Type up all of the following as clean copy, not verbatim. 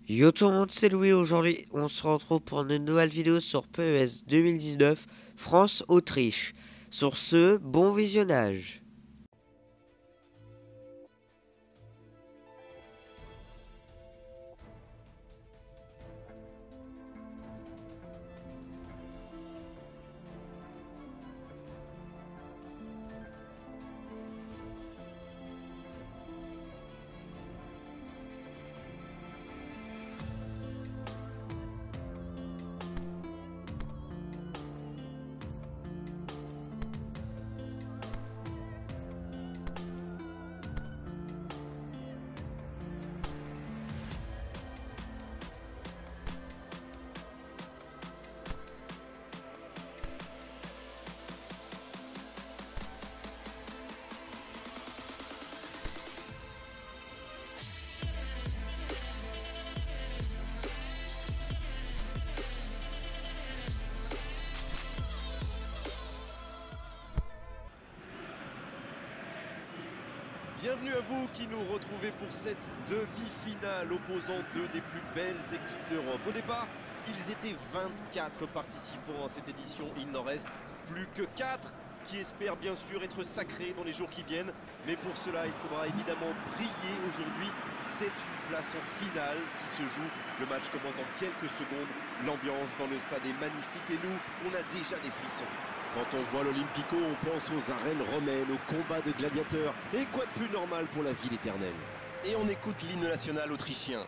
Yo tout le monde, c'est Louis. Aujourd'hui, on se retrouve pour une nouvelle vidéo sur PES 2019 France-Autriche. Sur ce, bon visionnage. Bienvenue à vous qui nous retrouvez pour cette demi-finale opposant deux des plus belles équipes d'Europe. Au départ, ils étaient 24 participants à cette édition. Il n'en reste plus que 4 qui espèrent bien sûr être sacrés dans les jours qui viennent. Mais pour cela, il faudra évidemment briller aujourd'hui. C'est une place en finale qui se joue. Le match commence dans quelques secondes. L'ambiance dans le stade est magnifique et nous, on a déjà des frissons. Quand on voit l'Olympico, on pense aux arènes romaines, aux combats de gladiateurs. Et quoi de plus normal pour la ville éternelle? Et on écoute l'hymne national autrichien.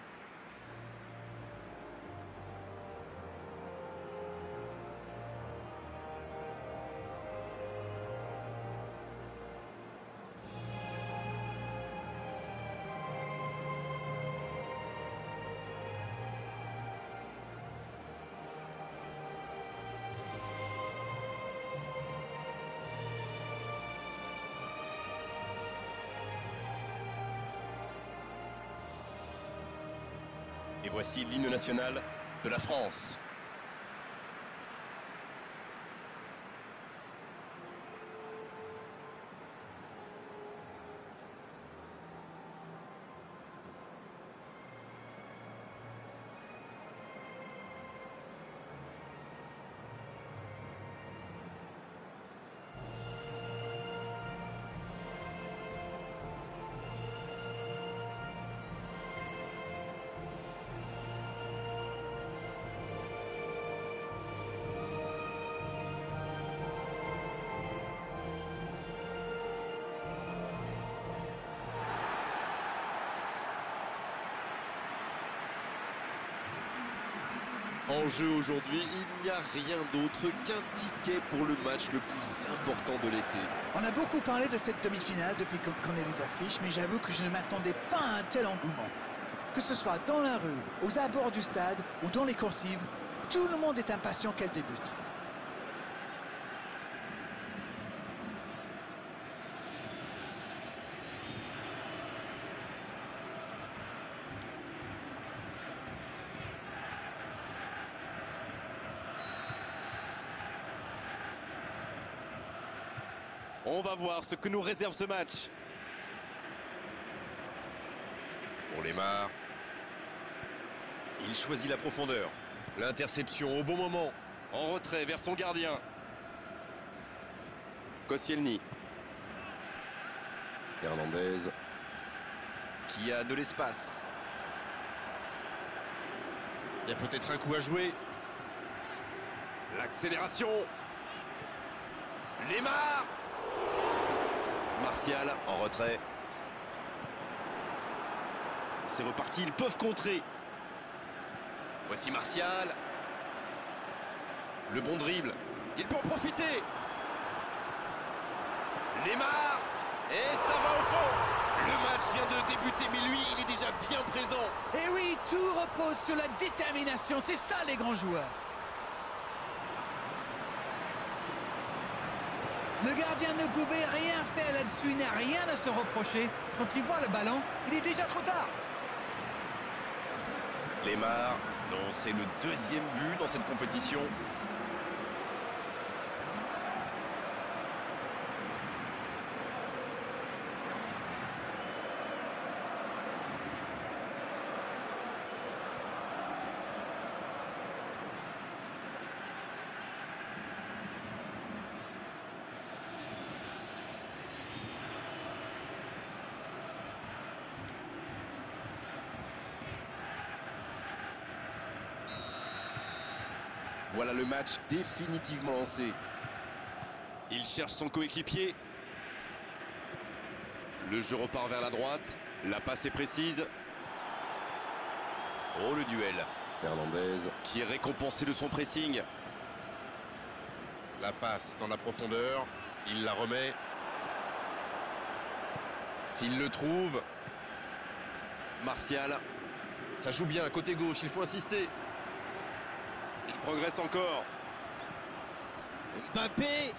Et voici l'hymne national de la France. En jeu aujourd'hui, il n'y a rien d'autre qu'un ticket pour le match le plus important de l'été. On a beaucoup parlé de cette demi-finale depuis qu'on connaît les affiches, mais j'avoue que je ne m'attendais pas à un tel engouement. Que ce soit dans la rue, aux abords du stade ou dans les coursives, tout le monde est impatient qu'elle débute. On va voir ce que nous réserve ce match. Pour Lemar. Il choisit la profondeur. L'interception au bon moment. En retrait vers son gardien. Koscielny. Hernandez. Qui a de l'espace. Il y a peut-être un coup à jouer. L'accélération. Lemar. Martial en retrait. C'est reparti, ils peuvent contrer. Voici Martial. Le bon dribble. Il peut en profiter. Lemar. Et ça va au fond. Le match vient de débuter, mais lui, il est déjà bien présent. Et oui, tout repose sur la détermination, c'est ça les grands joueurs. Le gardien ne pouvait rien faire là-dessus, il n'a rien à se reprocher. Quand il voit le ballon, il est déjà trop tard. Lemar, dont c'est le deuxième but dans cette compétition. Voilà le match définitivement lancé. Il cherche son coéquipier. Le jeu repart vers la droite. La passe est précise. Oh, le duel. Hernandez qui est récompensé de son pressing. La passe dans la profondeur. Il la remet. S'il le trouve. Martial. Ça joue bien, côté gauche, il faut insister. Il progresse encore. Mbappé.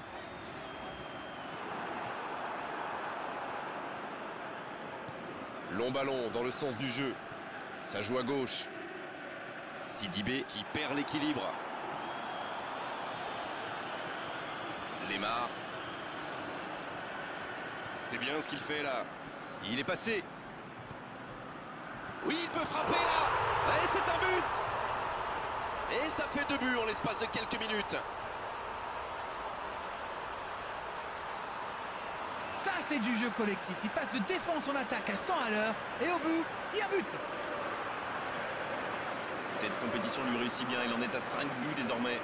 Long ballon dans le sens du jeu. Ça joue à gauche. Sidibé qui perd l'équilibre. Lemar. C'est bien ce qu'il fait là. Il est passé. Oui, il peut frapper là. Et c'est un but. Et ça fait 2 buts en l'espace de quelques minutes. Ça, c'est du jeu collectif. Il passe de défense en attaque à 100 à l'heure. Et au bout, il y a un but. Cette compétition lui réussit bien. Il en est à 5 buts désormais.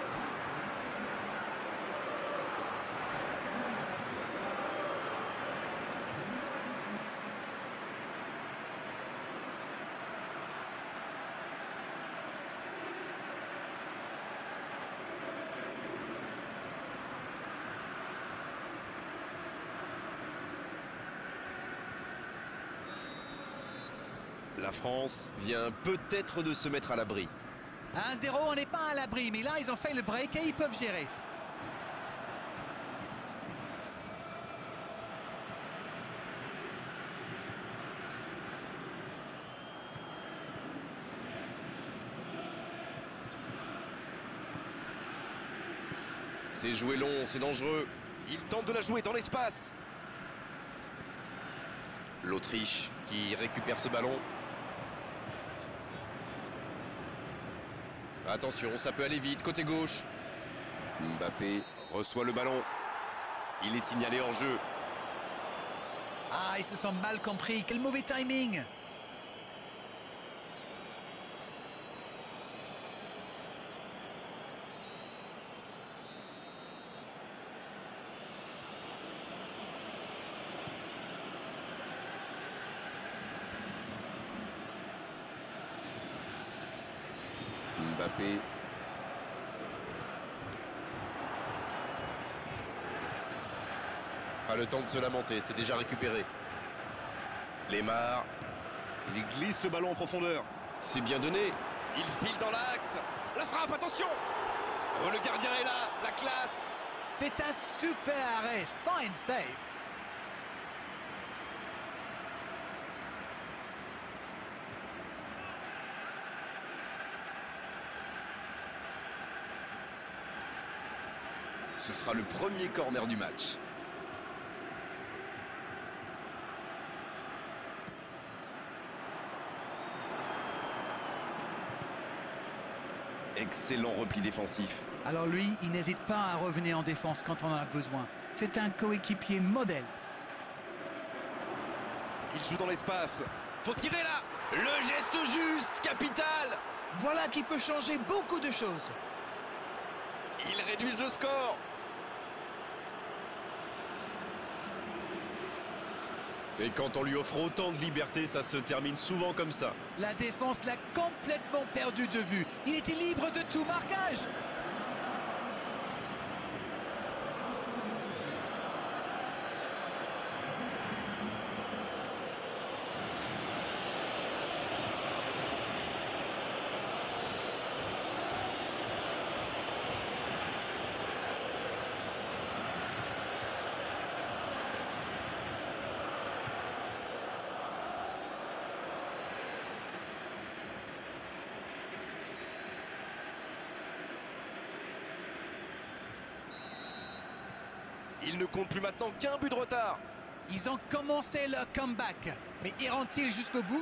La France vient peut-être de se mettre à l'abri. À 1-0, on n'est pas à l'abri, mais là, ils ont fait le break et ils peuvent gérer. C'est joué long, c'est dangereux. Il tente de la jouer dans l'espace. L'Autriche qui récupère ce ballon. Attention, ça peut aller vite, côté gauche. Mbappé reçoit le ballon. Il est signalé hors jeu. Ah, ils se sont mal compris. Quel mauvais timing. Mbappé. Pas le temps de se lamenter, c'est déjà récupéré. Lemar. Il glisse le ballon en profondeur. C'est bien donné. Il file dans l'axe. La frappe, attention. Oh, le gardien est là, la classe. C'est un super arrêt. Fine save. Ce sera le premier corner du match. Excellent repli défensif. Alors lui, il n'hésite pas à revenir en défense quand on en a besoin. C'est un coéquipier modèle. Il joue dans l'espace. Faut tirer là. Le geste juste, capital. Voilà qui peut changer beaucoup de choses. Ils réduisent le score. Et quand on lui offre autant de liberté, ça se termine souvent comme ça. La défense l'a complètement perdu de vue. Il était libre de tout marquage. Il ne compte plus maintenant qu'un but de retard. Ils ont commencé leur comeback. Mais iront-ils jusqu'au bout?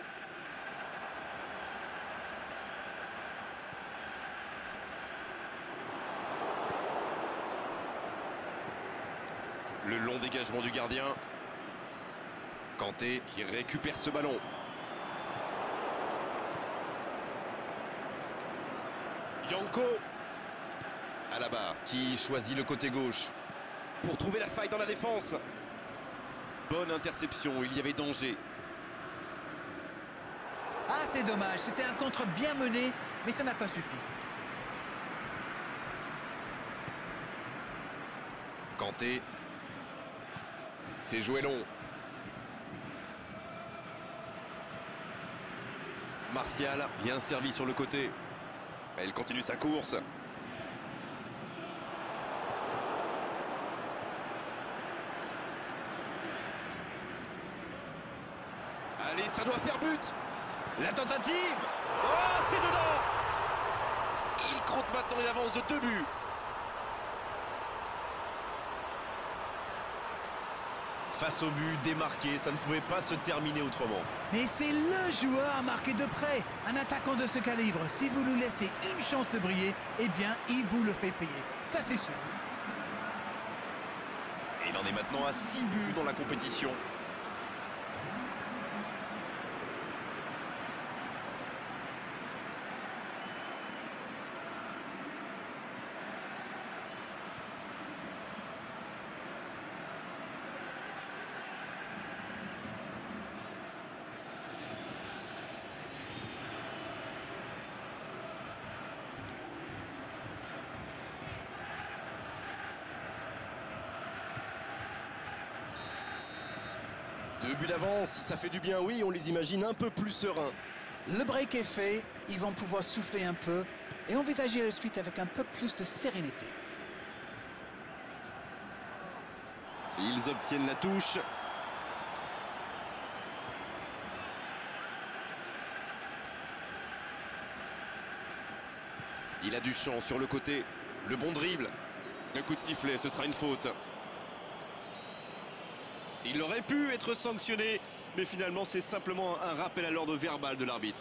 Le long dégagement du gardien. Kanté qui récupère ce ballon. Yanko. Alaba qui choisit le côté gauche pour trouver la faille dans la défense. Bonne interception, il y avait danger. Ah, c'est dommage, c'était un contre bien mené, mais ça n'a pas suffi. Kanté. C'est joué long. Martial, bien servi sur le côté. Elle continue sa course. Allez, ça doit faire but. La tentative. Oh, c'est dedans. Il compte maintenant une avance de 2 buts. Face au but démarqué, ça ne pouvait pas se terminer autrement. Mais c'est le joueur à marquer de près. Un attaquant de ce calibre, si vous lui laissez une chance de briller, eh bien, il vous le fait payer. Ça, c'est sûr. Et il en est maintenant à 6 buts dans la compétition. Deux buts d'avance, ça fait du bien, oui, on les imagine un peu plus sereins. Le break est fait, ils vont pouvoir souffler un peu et envisager la suite avec un peu plus de sérénité. Ils obtiennent la touche. Il a du champ sur le côté. Le bon dribble. Un coup de sifflet, ce sera une faute. Il aurait pu être sanctionné, mais finalement c'est simplement un rappel à l'ordre verbal de l'arbitre.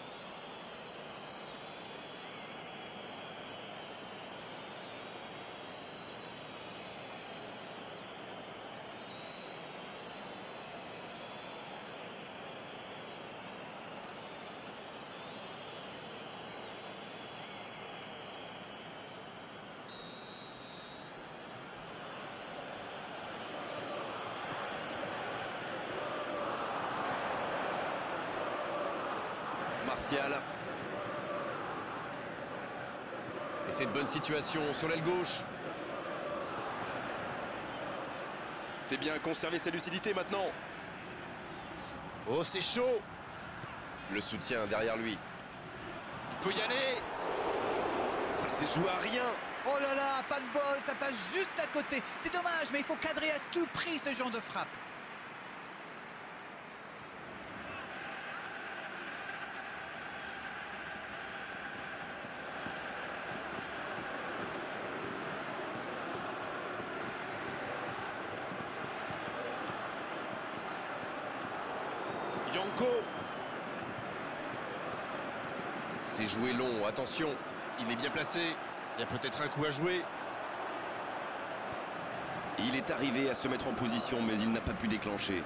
Martial. Et c'est une bonne situation sur l'aile gauche. C'est bien conserver sa lucidité maintenant. Oh, c'est chaud. Le soutien derrière lui. Il peut y aller. Ça s'est joué à rien. Oh là là, pas de bol, ça passe juste à côté. C'est dommage, mais il faut cadrer à tout prix ce genre de frappe. Yanko. C'est joué long, attention. Il est bien placé. Il y a peut-être un coup à jouer. Il est arrivé à se mettre en position, mais il n'a pas pu déclencher.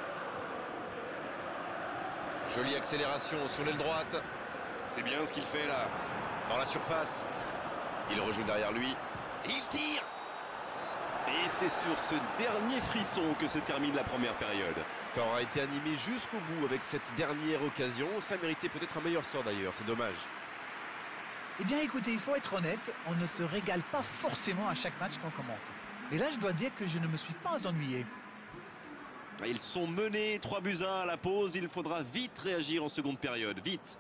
Jolie accélération sur l'aile droite. C'est bien ce qu'il fait là. Dans la surface. Il rejoue derrière lui. Et il tire. Et c'est sur ce dernier frisson que se termine la première période. Ça aura été animé jusqu'au bout avec cette dernière occasion. Ça méritait peut-être un meilleur sort d'ailleurs, c'est dommage. Eh bien écoutez, il faut être honnête, on ne se régale pas forcément à chaque match qu'on commente. Et là, je dois dire que je ne me suis pas ennuyé. Ils sont menés 3-1 à la pause. Il faudra vite réagir en seconde période, vite.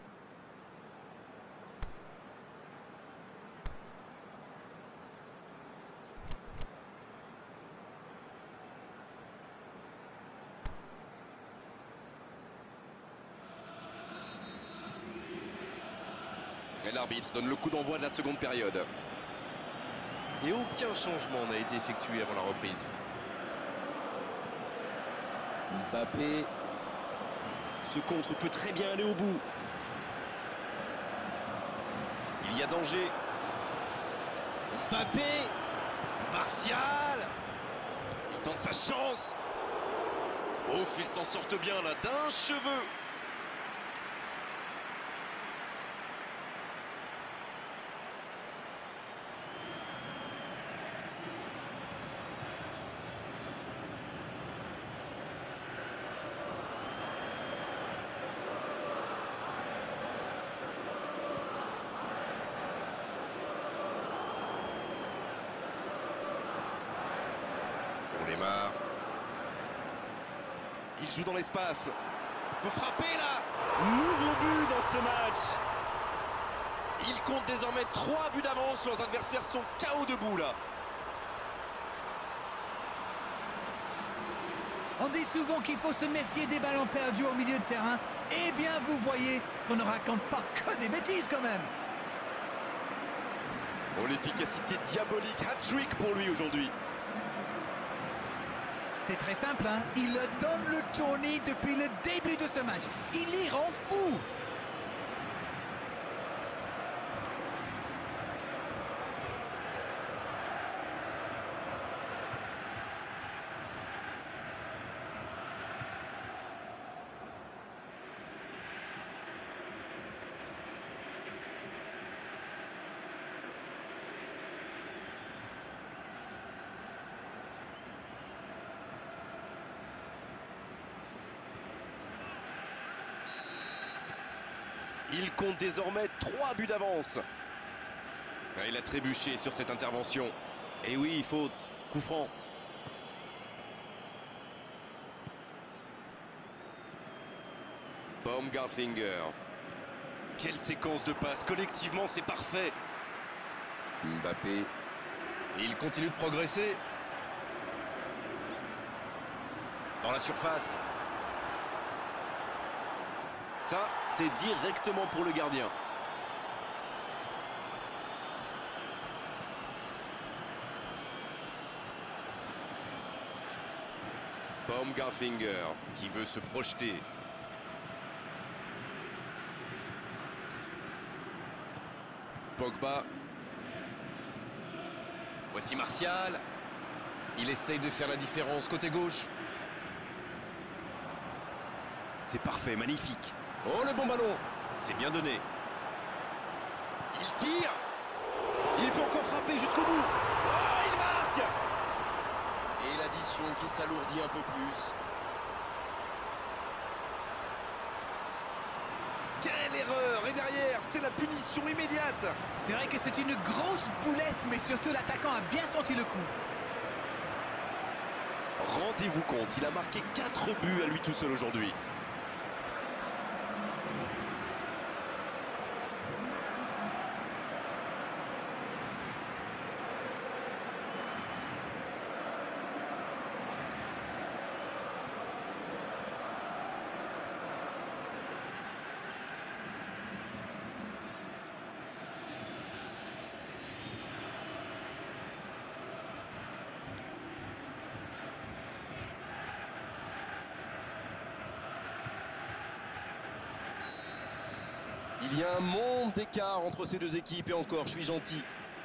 Et l'arbitre donne le coup d'envoi de la seconde période. Et aucun changement n'a été effectué avant la reprise. Mbappé. Ce contre peut très bien aller au bout. Il y a danger. Mbappé. Martial. Il tente sa chance. Ouf, ils s'en sortent bien là, d'un cheveu. Il joue dans l'espace. Faut frapper là. Nouveau but dans ce match. Il compte désormais 3 buts d'avance. Leurs adversaires sont KO debout là. On dit souvent qu'il faut se méfier des ballons perdus au milieu de terrain. Eh bien, vous voyez qu'on ne raconte pas que des bêtises quand même. Oh, l'efficacité diabolique. Hat-trick pour lui aujourd'hui. C'est très simple, hein. Il donne le tournis depuis le début de ce match. Il y rend fou. Il compte désormais 3 buts d'avance. Il a trébuché sur cette intervention. Et oui, faute. Coup franc. Baumgartlinger. Quelle séquence de passes. Collectivement, c'est parfait. Mbappé. Il continue de progresser. Dans la surface. Ça, c'est directement pour le gardien. Baumgartlinger qui veut se projeter. Pogba. Voici Martial. Il essaye de faire la différence côté gauche. C'est parfait, magnifique. Oh, le bon ballon. C'est bien donné. Il tire. Il peut encore frapper jusqu'au bout. Oh, il marque. Et l'addition qui s'alourdit un peu plus. Quelle erreur. Et derrière, c'est la punition immédiate. C'est vrai que c'est une grosse boulette, mais surtout l'attaquant a bien senti le coup. Rendez-vous compte, il a marqué 4 buts à lui tout seul aujourd'hui. Il y a un monde d'écart entre ces deux équipes et encore, je suis gentil.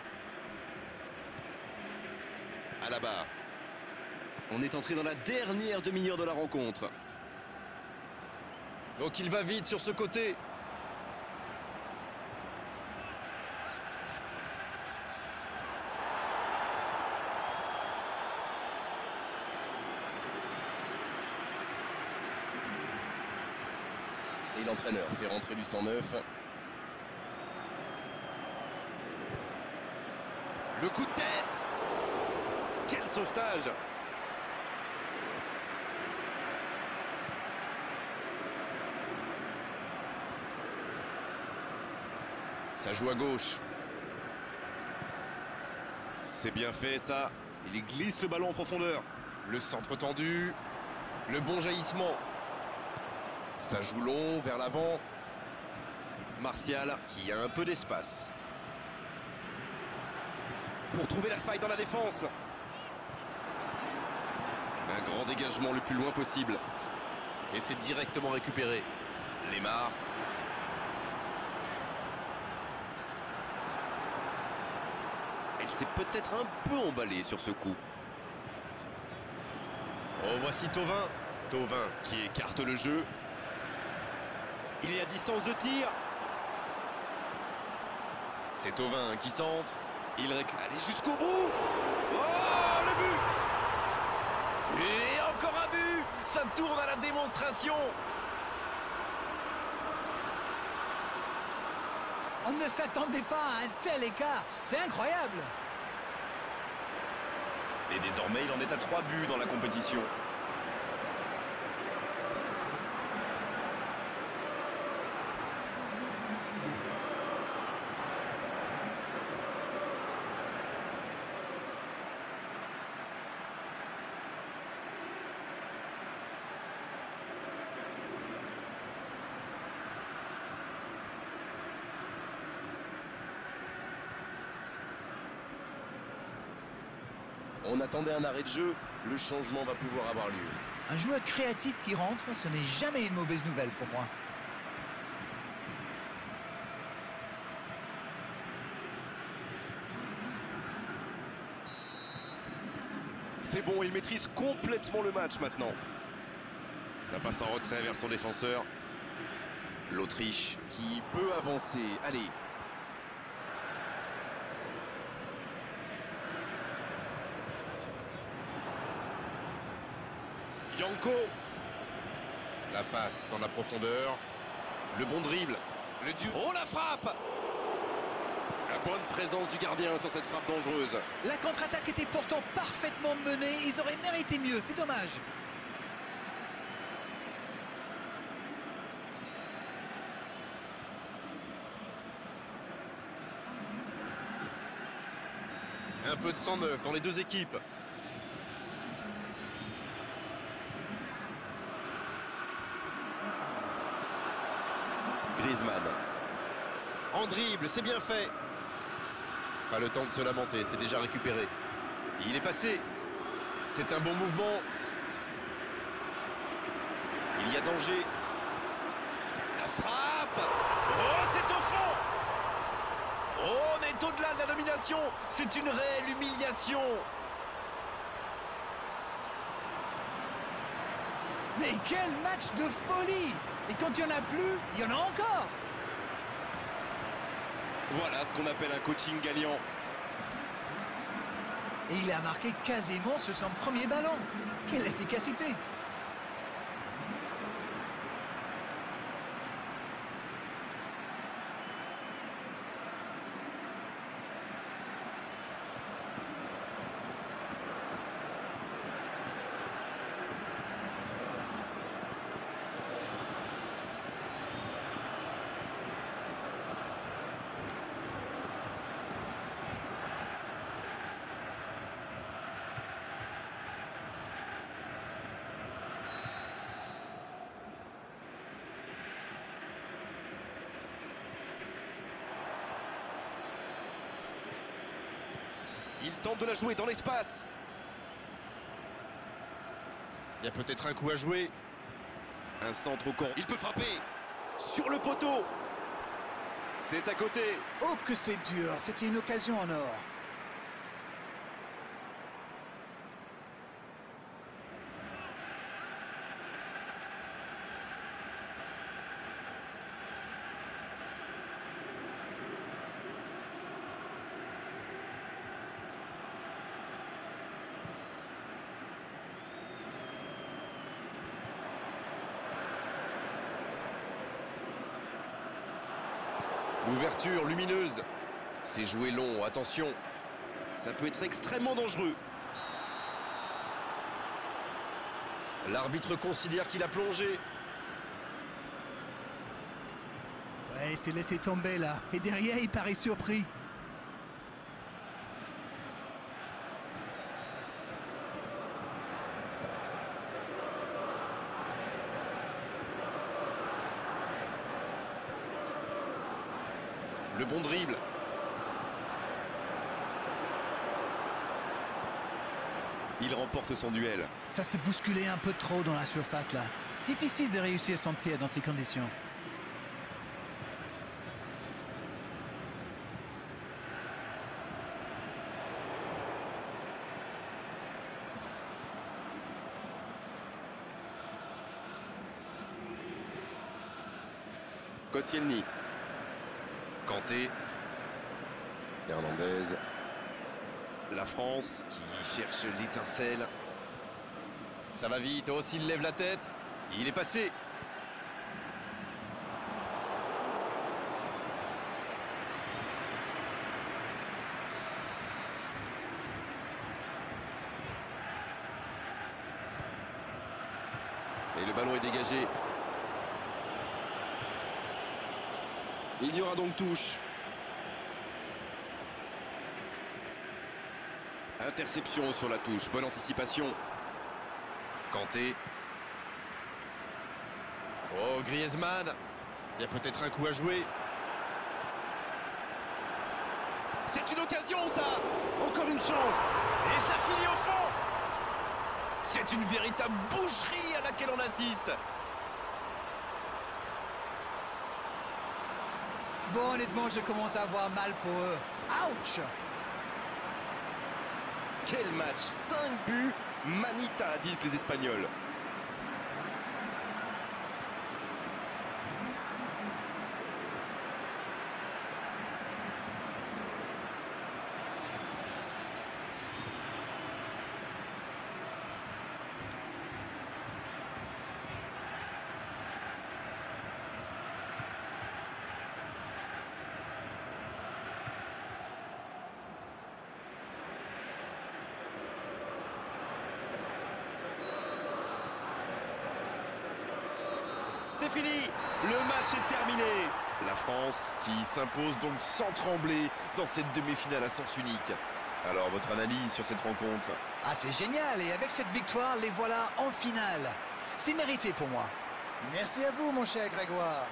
Alaba. On est entré dans la dernière demi-heure de la rencontre. Donc il va vite sur ce côté. Et l'entraîneur fait rentrer du 109. Le coup de tête. Quel sauvetage. Ça joue à gauche. C'est bien fait ça. Il glisse le ballon en profondeur. Le centre tendu. Le bon jaillissement. Ça joue long vers l'avant. Martial qui a un peu d'espace. Pour trouver la faille dans la défense. Un grand dégagement le plus loin possible. Et c'est directement récupéré. Lemar. Elle s'est peut-être un peu emballée sur ce coup. Oh, voici Thauvin. Thauvin qui écarte le jeu. Il est à distance de tir. C'est Thauvin qui centre. Il récupère. Allez jusqu'au bout. Oh, le but. Et encore un but. Ça tourne à la démonstration. On ne s'attendait pas à un tel écart. C'est incroyable. Et désormais, il en est à 3 buts dans la compétition. On attendait un arrêt de jeu, le changement va pouvoir avoir lieu. Un joueur créatif qui rentre, ce n'est jamais une mauvaise nouvelle pour moi. C'est bon, il maîtrise complètement le match maintenant. La passe en retrait vers son défenseur. L'Autriche qui peut avancer. Allez. Janko. La passe dans la profondeur. Le bon dribble. Le duo. Oh, la frappe! La bonne présence du gardien sur cette frappe dangereuse. La contre-attaque était pourtant parfaitement menée. Ils auraient mérité mieux, c'est dommage. Un peu de sang neuf dans les deux équipes. Griezmann. En dribble, c'est bien fait. Pas le temps de se lamenter, c'est déjà récupéré. Il est passé. C'est un bon mouvement. Il y a danger. La frappe. Oh, c'est au fond. Oh, on est au-delà de la domination. C'est une réelle humiliation. Mais quel match de folie! Et quand il n'y en a plus, il y en a encore! Voilà ce qu'on appelle un coaching gagnant. Et il a marqué quasiment sur son premier ballon. Quelle efficacité! Il tente de la jouer dans l'espace. Il y a peut-être un coup à jouer. Un centre au camp. Il peut frapper. Sur le poteau. C'est à côté. Oh que c'est dur, c'était une occasion en or. L'ouverture lumineuse. C'est joué long, attention. Ça peut être extrêmement dangereux. L'arbitre considère qu'il a plongé. Ouais, il s'est laissé tomber là. Et derrière, il paraît surpris. Le bon dribble. Il remporte son duel. Ça s'est bousculé un peu trop dans la surface là. Difficile de réussir son tir dans ces conditions. Koscielny. Kanté. Hernandez. La France qui cherche l'étincelle. Ça va vite. Oh, s'il lève la tête. Il est passé. Et le ballon est dégagé. Il y aura donc touche. Interception sur la touche. Bonne anticipation. Kanté. Oh, Griezmann. Il y a peut-être un coup à jouer. C'est une occasion, ça. Encore une chance. Et ça finit au fond. C'est une véritable boucherie à laquelle on assiste. Bon, honnêtement, je commence à avoir mal pour eux. Ouch! Quel match, 5 buts, Manita, disent les Espagnols. C'est fini, le match est terminé. La France qui s'impose donc sans trembler dans cette demi-finale à sens unique. Alors, votre analyse sur cette rencontre? Ah, c'est génial, et avec cette victoire, les voilà en finale. C'est mérité pour moi. Merci à vous, mon cher Grégoire.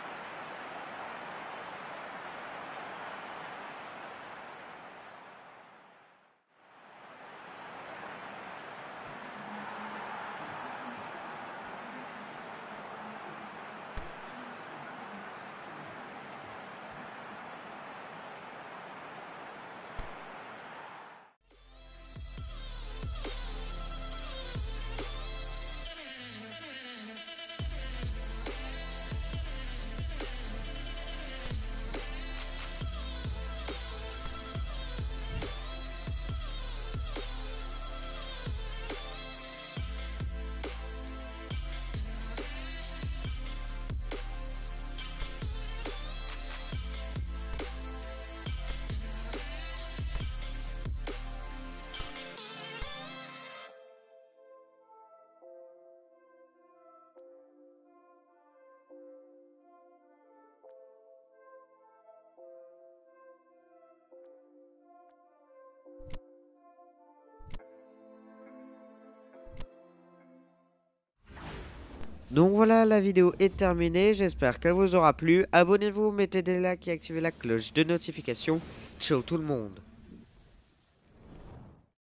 Donc voilà, la vidéo est terminée, j'espère qu'elle vous aura plu. Abonnez-vous, mettez des likes et activez la cloche de notification. Ciao tout le monde!